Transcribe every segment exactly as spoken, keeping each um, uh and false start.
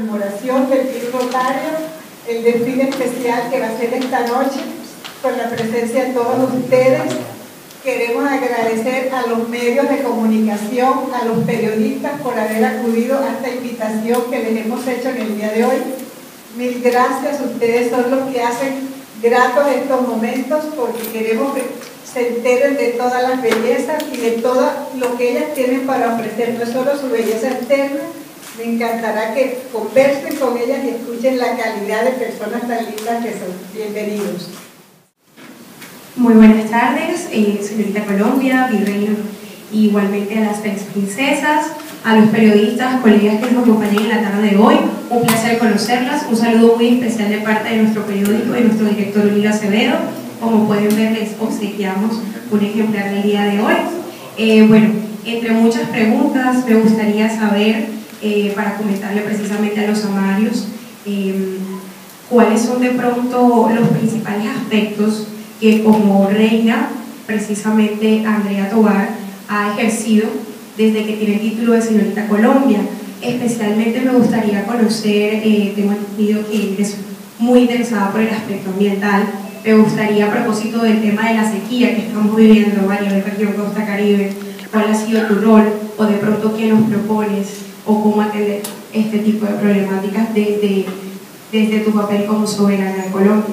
conmemoración del Club Rotario, el desfile especial que va a ser esta noche, con la presencia de todos ustedes. Queremos agradecer a los medios de comunicación, a los periodistas por haber acudido a esta invitación que les hemos hecho en el día de hoy. Mil gracias, ustedes son los que hacen gratos estos momentos, porque queremos que se enteren de todas las bellezas y de todo lo que ellas tienen para ofrecer, no solo su belleza externa. Me encantará que conversen con ellas y escuchen la calidad de personas tan lindas que son. Bienvenidos. Muy buenas tardes, eh, señorita Colombia, virreina, igualmente a las princesas, a los periodistas, colegas que nos acompañan en la tarde de hoy. Un placer conocerlas, un saludo muy especial de parte de nuestro periódico y nuestro director Ulilo Acevedo. Como pueden ver, les obsequiamos un ejemplar del día de hoy. Eh, bueno, entre muchas preguntas me gustaría saber, eh, para comentarle precisamente a los amarios, eh, cuáles son de pronto los principales aspectos que como reina, precisamente Andrea Tovar ha ejercido desde que tiene el título de señorita Colombia. Especialmente me gustaría conocer, eh, tengo entendido que eres muy interesada por el aspecto ambiental. Me gustaría, a propósito del tema de la sequía que estamos viviendo en varias región Costa Caribe, cuál ha sido tu rol, o de pronto qué nos propones, o cómo atender este tipo de problemáticas desde, desde tu papel como soberana de Colombia.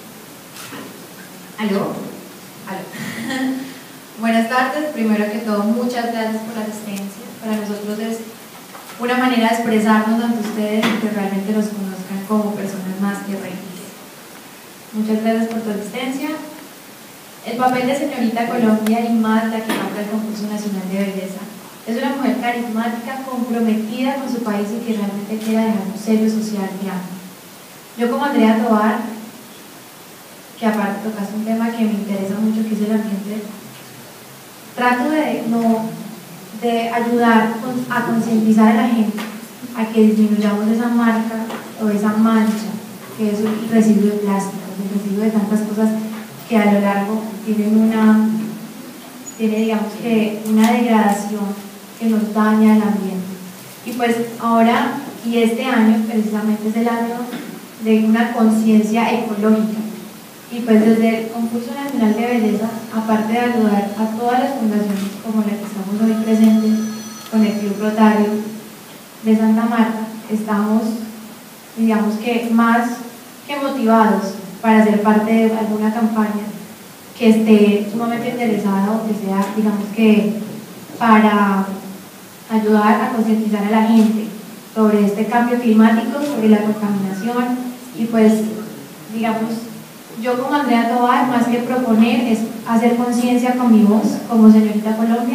¿Aló? ¿Aló? Buenas tardes, primero que todo muchas gracias por la asistencia. Para nosotros es una manera de expresarnos ante ustedes y que realmente nos conozcan como personas más que reinas. Muchas gracias por tu asistencia. El papel de señorita Colombia y más la que marca el concurso nacional de belleza es una mujer carismática, comprometida con su país y que realmente quiere dejar un sello social grande. Yo como Andrea Tovar, que aparte tocas un tema que me interesa mucho, que es el ambiente, trato de, no, de ayudar a concientizar a la gente a que disminuyamos esa marca o esa mancha que es el residuo de plástico, el residuo de tantas cosas que a lo largo tienen una, tiene digamos que una degradación que nos daña el ambiente. Y pues ahora, y este año precisamente es el año de una conciencia ecológica. Y pues desde el Concurso Nacional de Belleza, aparte de ayudar a todas las fundaciones como la que estamos hoy presentes con el Club Rotario de Santa Marta, estamos, digamos que más que motivados para ser parte de alguna campaña que esté sumamente interesada o que sea, digamos que, para ayudar a concientizar a la gente sobre este cambio climático, sobre la contaminación y pues, digamos, yo como Andrea Tovar, más que proponer, es hacer conciencia con mi voz, como señorita Colombia.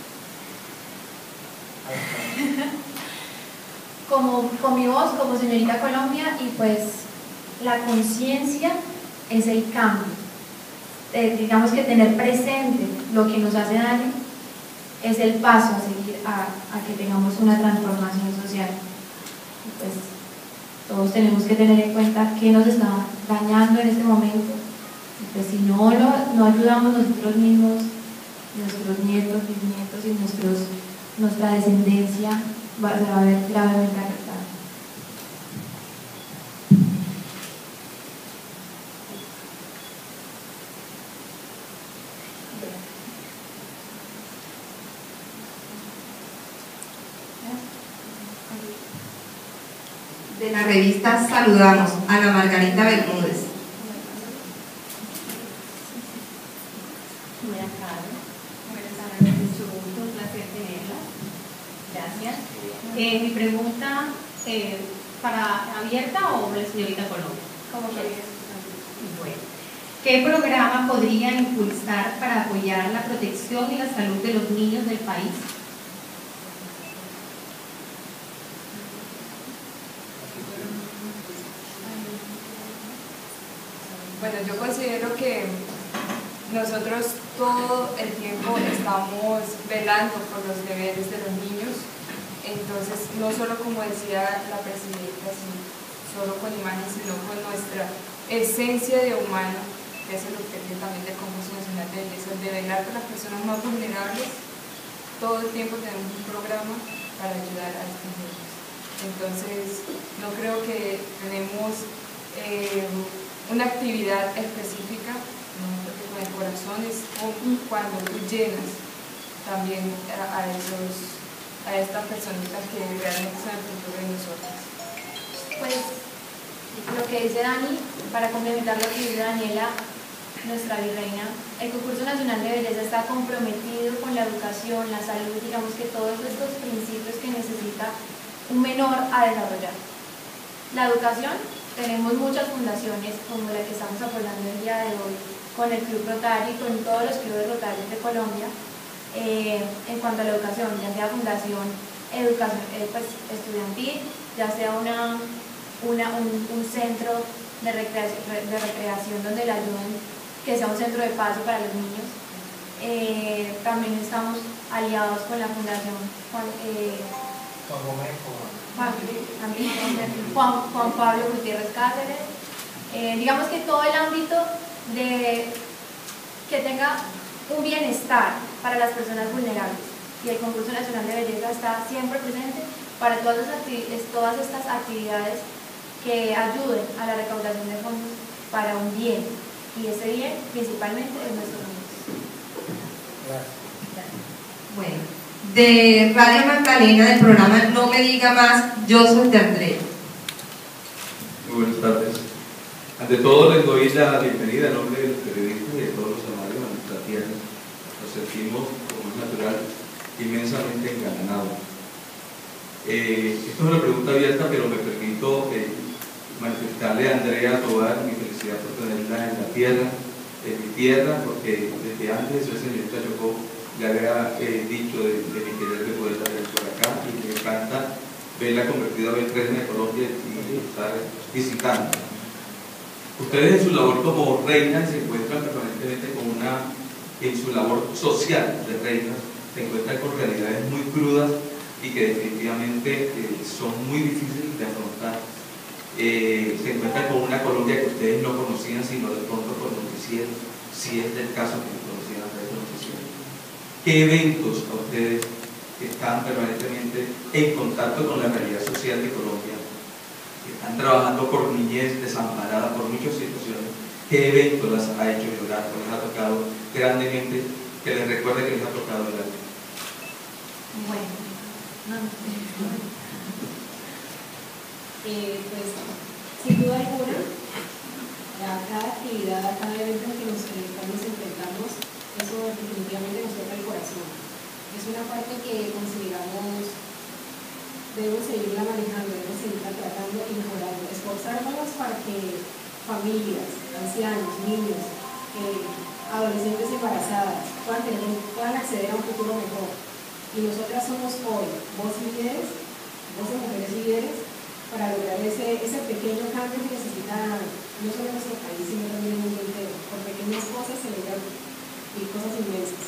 como, con mi voz, como señorita Colombia, y pues la conciencia es el cambio. Eh, digamos que tener presente lo que nos hace daño es el paso a seguir a, a que tengamos una transformación social. Y pues todos tenemos que tener en cuenta qué nos está dañando en este momento. Pues si no, lo, no ayudamos nosotros mismos, nuestros nietos, bisnietos y nuestros, nuestra descendencia va, se va a ver gravemente afectada. De la revista Saludamos, Ana Margarita Bermúdez. Buenas tardes. Buenas tardes, mucho gusto, un placer tenerla. Gracias. Eh, mi pregunta, eh, ¿para abierta o la señorita Colombia? ¿Cómo quieres? Bueno, ¿qué programa podría impulsar para apoyar la protección y la salud de los niños del país? Bueno, yo considero que nosotros todo el tiempo estamos velando por los deberes de los niños, entonces no solo como decía la presidenta, solo con imágenes, sino con nuestra esencia de humano, que es el objetivo también del Concurso Nacional de Belleza, de velar por las personas más vulnerables. Todo el tiempo tenemos un programa para ayudar a estos niños. Entonces, no creo que tenemos eh, una actividad específica, ¿no? Porque con el corazón es cuando tú llenas también a, a, esos, a estas personitas que realmente son el futuro de nosotros. Pues lo que dice Dani, para complementar lo que dice Daniela, nuestra virreina, el Concurso Nacional de Belleza está comprometido con la educación, la salud, digamos que todos estos principios que necesita un menor a desarrollar. La educación, tenemos muchas fundaciones como la que estamos apoyando el día de hoy, con el Club Rotary, con todos los clubes rotarios de Colombia, eh, en cuanto a la educación, ya sea fundación educación eh, pues, estudiantil, ya sea una, una, un, un centro de recreación, de recreación donde la ayuden, que sea un centro de paso para los niños. Eh, también estamos aliados con la Fundación Juan, eh, Juan, Juan, Juan Pablo Gutiérrez Cáceres. Eh, digamos que todo el ámbito de que tenga un bienestar para las personas vulnerables, y el Concurso Nacional de Belleza está siempre presente para todas, las todas estas actividades que ayuden a la recaudación de fondos para un bien, y ese bien principalmente es nuestro niños. Bueno, de Radio Magdalena, del programa No Me Diga Más, yo soy de Andrea. Muy buenas tardes. Ante todo les doy la bienvenida en nombre de los periodistas y de todos los amables a nuestra tierra. Nos sentimos, como es natural, inmensamente engalanados. Eh, esto es una pregunta abierta, pero me permito eh, manifestarle a Andrea Tobar mi felicidad por tenerla en la tierra, en mi tierra, porque desde antes de ser señorita Chocó le había eh, dicho de, de mi querer de poderla ver por acá, y me encanta verla convertida en reina de Colombia y estar visitando. Ustedes en su labor como reinas se encuentran permanentemente con una, en su labor social de reinas, se encuentran con realidades muy crudas y que definitivamente eh, son muy difíciles de afrontar. Eh, se encuentran con una Colombia que ustedes no conocían, sino de pronto por noticiero, si es del caso que conocían a través de noticiero. ¿Qué eventos a ustedes que están permanentemente en contacto con la realidad social de Colombia, que están trabajando por niñez desamparada, por muchas situaciones, qué eventos las ha hecho llorar, o les ha tocado grandemente, que les recuerde que les ha tocado llorar? Bueno, no, eh, pues sin duda alguna, a cada actividad, a cada evento en que nos, nos enfrentamos, eso definitivamente nos toca el corazón. Es una parte que consideramos debemos seguirla manejando, debemos seguirla tratando y mejorando, esforzándonos para que familias, ancianos, niños, eh, adolescentes embarazadas puedan, tener, puedan acceder a un futuro mejor. Y nosotras somos hoy voces líderes, voces mujeres líderes, para lograr ese, ese pequeño cambio que necesita no solo nuestro país, sino también el mundo entero. Por pequeñas cosas se logran y cosas inmensas.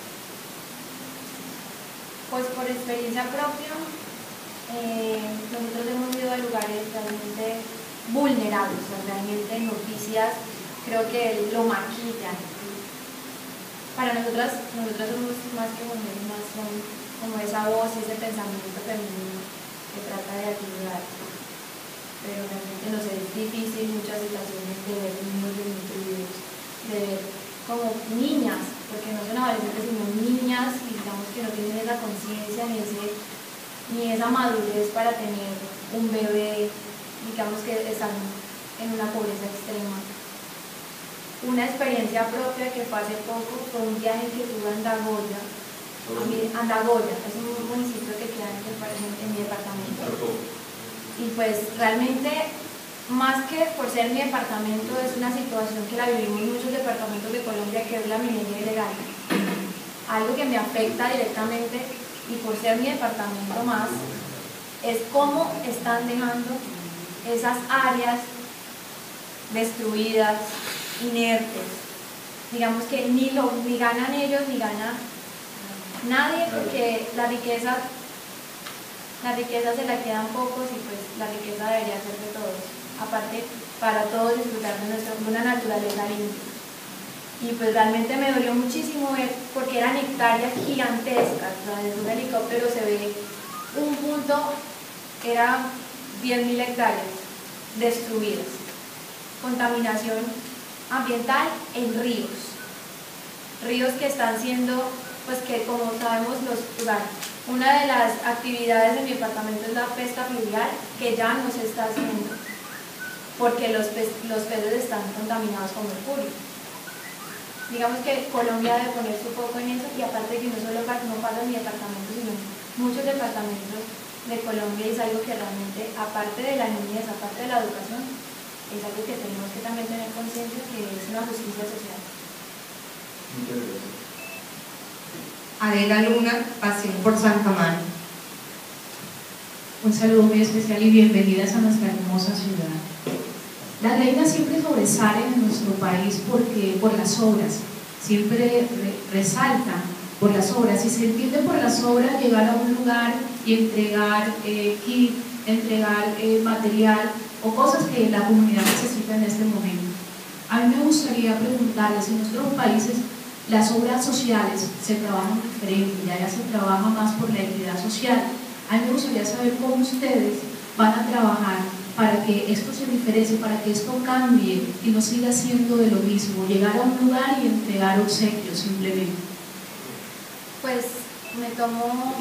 Pues por experiencia propia, eh, nosotros hemos ido a lugares realmente vulnerables, o sea, realmente noticias, creo que lo maquillan. Para nosotras, nosotras somos más que mujeres, más son como esa voz, ese pensamiento femenino que trata de ayudar. Pero realmente nos es difícil muchas situaciones de ver niños desnutridos, de ver como niñas, porque no son adolescentes sino niñas, y digamos que no tienen esa conciencia ni, ni esa madurez para tener un bebé, digamos que están en una pobreza extrema. Una experiencia propia que fue hace poco fue un viaje que tuve a Andagoya. A mí, Andagoya es un municipio que queda en, en mi departamento. Y pues realmente, más que por ser mi departamento, es una situación que la vivimos en muchos departamentos de Colombia, que es la minería ilegal. Algo que me afecta directamente, y por ser mi departamento más, es cómo están dejando esas áreas destruidas, inertes. Digamos que ni, lo, ni ganan ellos ni gana nadie, porque la riqueza la riqueza se la quedan pocos, y pues la riqueza debería ser de todos, aparte para todos disfrutar de, nuestra, de una naturaleza limpia. Y pues realmente me dolió muchísimo ver, porque eran hectáreas gigantescas, o sea, desde un helicóptero se ve un punto Era diez mil hectáreas destruidas, contaminación ambiental en ríos, ríos que están siendo, pues que como sabemos, los, o sea, una de las actividades de mi departamento es la pesca fluvial, que ya no se está haciendo, porque los, pe los peces están contaminados con mercurio. Digamos que Colombia debe poner su foco en eso, y aparte que no solo no pasa en mi departamento, sino en muchos departamentos de Colombia, es algo que realmente, aparte de la niñez, aparte de la educación, es algo que tenemos que también tener conciencia que es una justicia social. Muchas gracias. Adela Luna, Pasión por Santa Marta. Un saludo muy especial y bienvenidas a nuestra hermosa ciudad. Las reinas siempre sobresalen en nuestro país porque, por las obras, siempre re, resaltan por las obras, y se entiende por las obras llegar a un lugar y entregar eh, kit, entregar eh, material o cosas que la comunidad necesita en este momento. A mí me gustaría preguntarles, en nuestros países las obras sociales se trabajan diferente, ya, ya se trabaja más por la equidad social. A mí me gustaría saber cómo ustedes van a trabajar para que esto se diferencie, para que esto cambie y no siga siendo de lo mismo, llegar a un lugar y entregar obsequios simplemente. Pues me tomo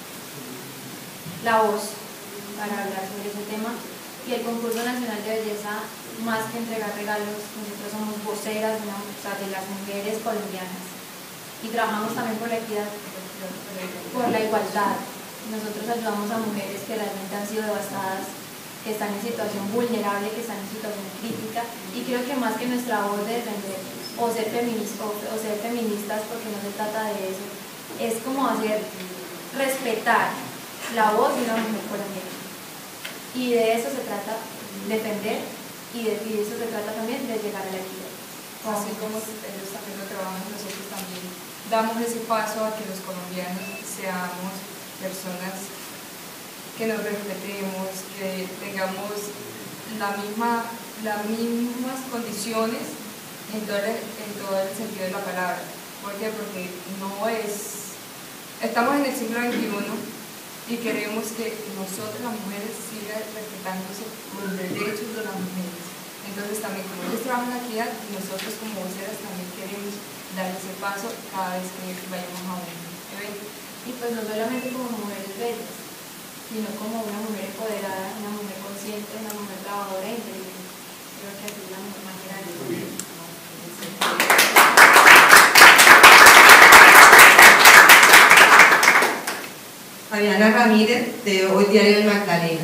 la voz para hablar sobre ese tema, y el Concurso Nacional de Belleza, más que entregar regalos, nosotros somos voceras, ¿no? O sea, de las mujeres colombianas, y trabajamos también por la equidad, por la igualdad. Nosotros ayudamos a mujeres que realmente han sido devastadas, que están en situación vulnerable, que están en situación crítica, y creo que más que nuestra voz de defender o ser, feminista, o, o ser feministas, porque no se trata de eso, es como hacer respetar la voz de una mujer colombiana, y de eso se trata, defender, y de, y de eso se trata también de llegar a la equidad. Así como ellos también lo trabajan, nosotros también damos ese paso a que los colombianos seamos personas que nos respetemos, que tengamos la misma, las mismas condiciones en todo, el, en todo el sentido de la palabra. ¿Por qué? Porque no es... Estamos en el siglo veintiuno y queremos que nosotros las mujeres sigan respetándose los derechos de las mujeres. Entonces también, como ellos trabajan aquí, nosotros como voceras también queremos dar ese paso cada vez que vayamos a un evento. Y pues no solamente como mujeres bellas, sino como una mujer empoderada, una mujer consciente, una mujer trabajadora e inteligente. Creo que así es la mejor manera de vivir. Fabiana Ramírez, de Hoy Diario de Magdalena.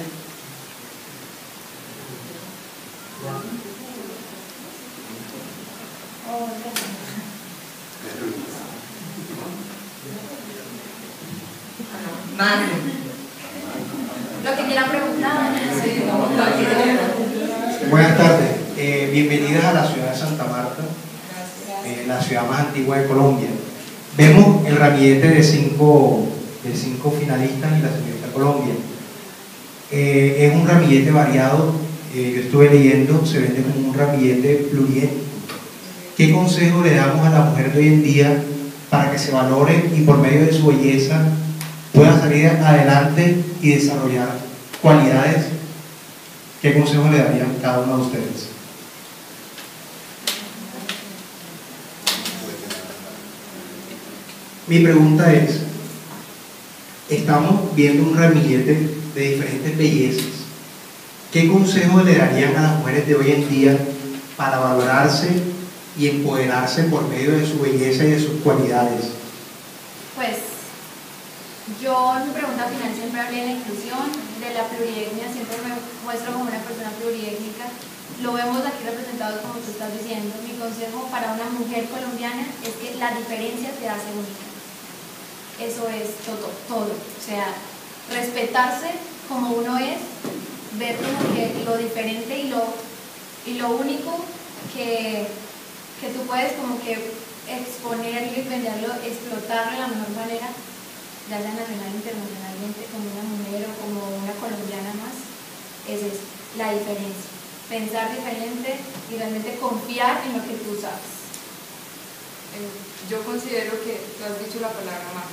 Manu. Lo que quieran preguntar. Sí, buenas tardes, eh, bienvenidas a la ciudad de Santa Marta, eh, la ciudad más antigua de Colombia. Vemos el ramillete de cinco, de cinco finalistas y la señorita Colombia. Eh, es un ramillete variado, eh, yo estuve leyendo, se vende como un ramillete pluriétnico. ¿Qué consejo le damos a la mujer de hoy en día para que se valore y por medio de su belleza pueda salir adelante y desarrollar cualidades? ¿Qué consejo le darían cada uno de ustedes? Mi pregunta es, estamos viendo un ramillete de diferentes bellezas. ¿Qué consejo le darían a las mujeres de hoy en día para valorarse y empoderarse por medio de su belleza y de sus cualidades? Pues yo en mi pregunta final siempre hablé de la inclusión, de la plurietnia, siempre me muestro como una persona pluriétnica. Lo vemos aquí representado como tú estás diciendo. Mi consejo para una mujer colombiana es que la diferencia te hace única. Eso es todo, todo. O sea, respetarse como uno es, ver como que lo diferente y lo, y lo único que, que tú puedes como que exponerlo y venderlo, explotarlo de la mejor manera, ya sea nacional o internacionalmente, como una mujer o como una colombiana más, es eso, la diferencia. Pensar diferente y realmente confiar en lo que tú sabes. Eh, yo considero que tú has dicho la palabra más.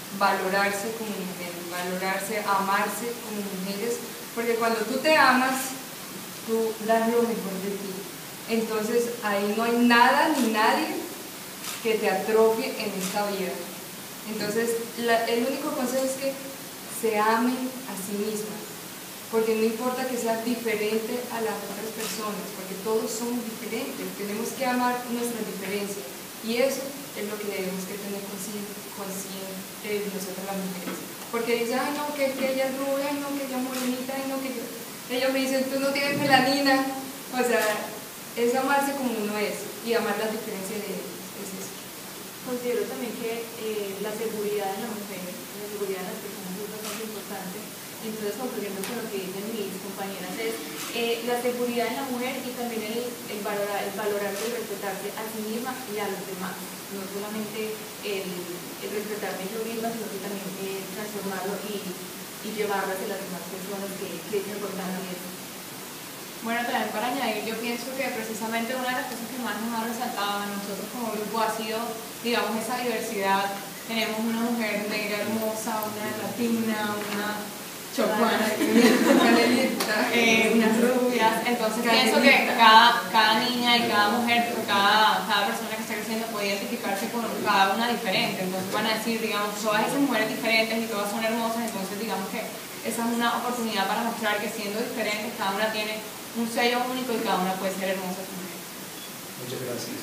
valorarse como mujeres, valorarse, amarse como mujeres, porque cuando tú te amas, tú das lo mejor de ti. Entonces ahí no hay nada ni nadie que te atrofie en esta vida. Entonces la, el único consejo es que se amen a sí mismas, porque no importa que seas diferente a las otras personas, porque todos somos diferentes, tenemos que amar nuestras diferencias, y eso es lo que debemos que tener consciente de nosotras las mujeres, porque dicen, ay no, que, que ella es rubia, ay no, que ella es morenita, ay no, que yo... ellos me dicen, tú no tienes melanina, o sea, es amarse como uno es, y amar las diferencias de ellos, es eso. Considero también que eh, la seguridad de la mujer, la seguridad de las personas es bastante importante. Entonces, concluyendo con lo que dicen mis compañeras, es eh, la seguridad en la mujer y también el, el, valorar, el valorarse y respetarse a sí misma y a los demás. No solamente el, el respetarme yo misma, sino que también eh, transformarlo y, y llevarlo hacia las demás personas, que, que es importante eso. Bueno, también para añadir, yo pienso que precisamente una de las cosas que más nos ha resaltado a nosotros como grupo ha sido, digamos, esa diversidad. Tenemos una mujer negra hermosa, una latina, una chocuana, eh, unas rubias. Entonces pienso que cada, cada niña y cada mujer, cada, cada persona que está creciendo puede identificarse con cada una diferente. Entonces van a decir, digamos, todas esas mujeres diferentes y todas son hermosas. Entonces digamos que esa es una oportunidad para mostrar que siendo diferentes cada una tiene un sello único y cada una puede ser hermosa también. Muchas gracias.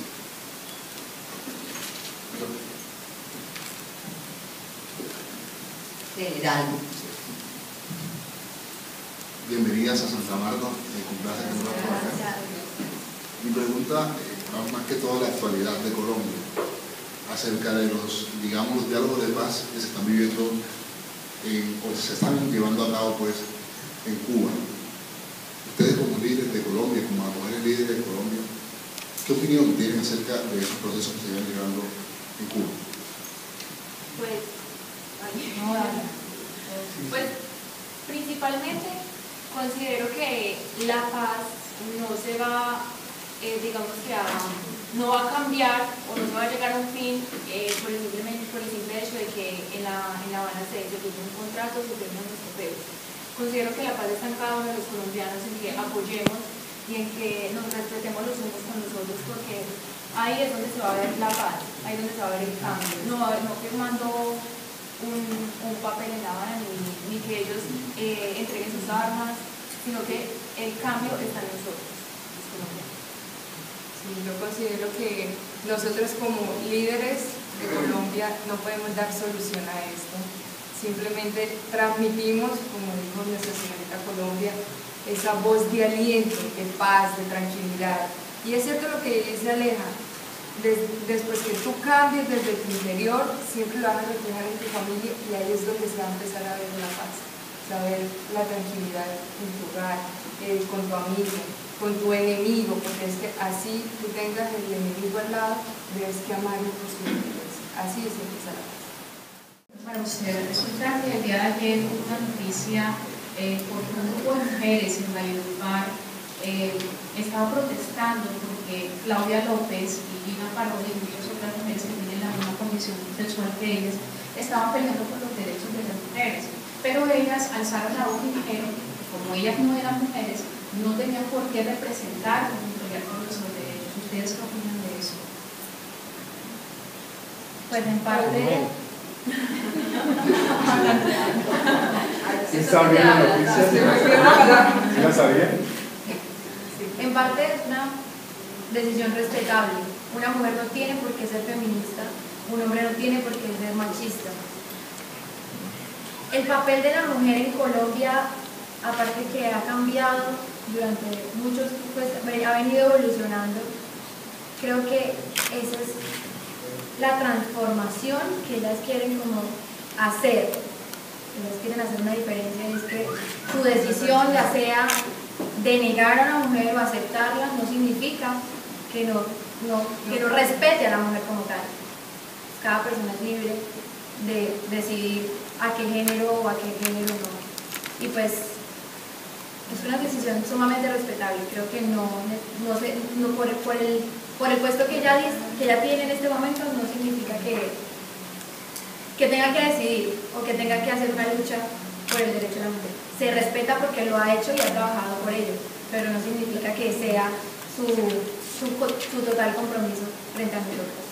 General. Bienvenidas a Santa Marta, me complace tenerlas por acá. Mi pregunta eh, más que todo la actualidad de Colombia, acerca de los, digamos, los diálogos de paz que se están viviendo en, o se están llevando a cabo pues en Cuba. Ustedes como líderes de Colombia, como las mujeres líderes de Colombia, ¿qué opinión tienen acerca de esos procesos que se están llevando en Cuba? Pues, ay, no, pues principalmente considero que la paz no se va, eh, digamos que a, no va a cambiar o no se va a llegar a un fin eh, por, el simplemente, por el simple hecho de que en La, en la Habana se firme un contrato, se firmen los papeles. Considero que la paz está en cada uno de los colombianos, en que apoyemos y en que nos respetemos los unos con los otros, porque ahí es donde se va a ver la paz, ahí es donde se va a ver el cambio. No, no firmando un, un papel en La Habana, ni, ni que ellos eh, entreguen sus armas, sino que el cambio está en nosotros, los colombianos. Sí, yo considero que nosotros como líderes de Colombia no podemos dar solución a esto. Simplemente transmitimos, como dijo nuestra señorita Colombia, esa voz de aliento, de paz, de tranquilidad. Y es cierto lo que dice Aleja, des, después que tú cambies desde tu interior, siempre lo vas a reflejar en tu familia y ahí es donde se va a empezar a ver la paz, saber la tranquilidad en tu hogar, eh, con tu amigo, con tu enemigo, porque es que así tú tengas el enemigo al lado, debes que amarlo por su interés. Así es empieza la paz. Para usted, resulta que el día de ayer hubo una noticia eh, porque un grupo de mujeres en Valledupar eh, estaba protestando porque Claudia López y Gina Parodi y muchas otras mujeres que tienen la misma condición sexual que ellas estaban peleando por los derechos de las mujeres, pero ellas alzaron la voz y dijeron que como ellas no eran mujeres, no tenían por qué representar o pelear por los derechos. ¿Ustedes qué opinan de eso? Pues en parte... ¿Sí sabía la noticia? ¿Sí la sabía? En parte es una decisión respetable. Una mujer no tiene por qué ser feminista, un hombre no tiene por qué ser machista. El papel de la mujer en Colombia, aparte que ha cambiado durante muchos, pues ha venido evolucionando, creo que esa es la transformación que ellas quieren como hacer. Ellas quieren hacer una diferencia, es que su decisión, ya sea de negar a la mujer o aceptarla, no significa que no, no, que no respete a la mujer como tal. Cada persona es libre de decidir a qué género o a qué género no. Y pues es una decisión sumamente respetable. Creo que no, no, se, no por, por, el, por el puesto que ella, que ella tiene en este momento no significa que, que tenga que decidir o que tenga que hacer una lucha por el derecho de la mujer. Se respeta porque lo ha hecho y ha trabajado por ello, pero no significa que sea su, su, su total compromiso frente a nosotros.